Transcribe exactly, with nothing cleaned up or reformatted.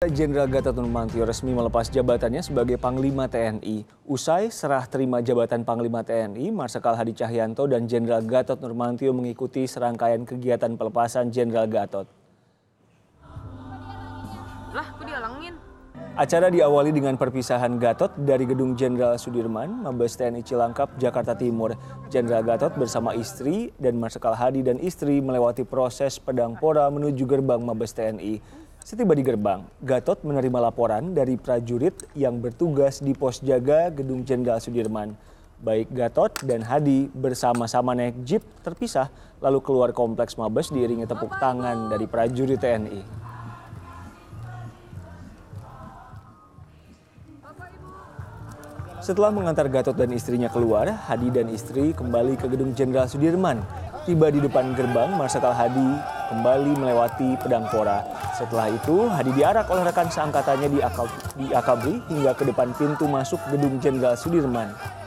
Jenderal Gatot Nurmantio resmi melepas jabatannya sebagai Panglima T N I. Usai serah terima jabatan Panglima T N I, Marsikal Hadi Cahyanto dan Jenderal Gatot Nurmantio mengikuti serangkaian kegiatan pelepasan Jenderal Gatot. Lah, kok dihalangin? Acara diawali dengan perpisahan Gatot dari Gedung Jenderal Sudirman, Mabes T N I Cilangkap, Jakarta Timur. Jenderal Gatot bersama istri dan Marsikal Hadi dan istri melewati proses pedang pora menuju gerbang Mabes T N I. Setiba di gerbang, Gatot menerima laporan dari prajurit yang bertugas di pos jaga Gedung Jenderal Sudirman. Baik Gatot dan Hadi bersama-sama naik jeep terpisah lalu keluar kompleks Mabes diiringi tepuk tangan dari prajurit T N I. Setelah mengantar Gatot dan istrinya keluar, Hadi dan istri kembali ke Gedung Jenderal Sudirman. Tiba di depan gerbang, Marsikal Hadi kembali melewati pedang pora. Setelah itu, Hadi diarak oleh rekan seangkatannya di Akabri hingga ke depan pintu masuk Gedung Jenderal Sudirman.